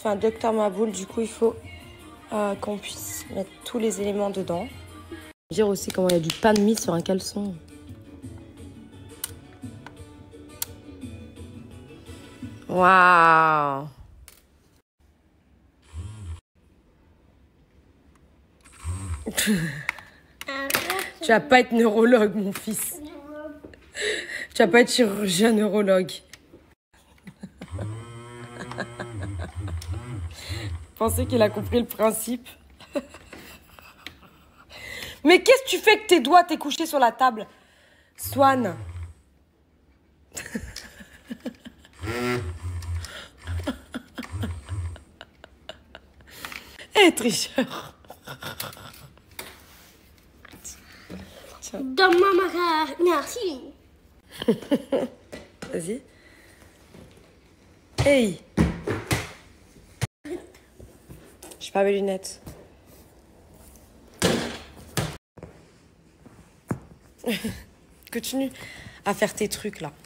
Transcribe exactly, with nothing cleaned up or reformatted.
fait un docteur Maboul, du coup il faut euh, qu'on puisse mettre tous les éléments dedans. Dire aussi comment il y a du pain de mie sur un caleçon. Waouh! Tu vas pas être neurologue, mon fils. Tu vas pas être chirurgien neurologue. Pensez qu'il a compris le principe. Mais qu'est-ce que tu fais que tes doigts t'es couché sur la table, Swan? Eh, tricheur. Dans ma marque, merci. Vas-y. Hey. J'ai pas mes lunettes. Continue à faire tes trucs là.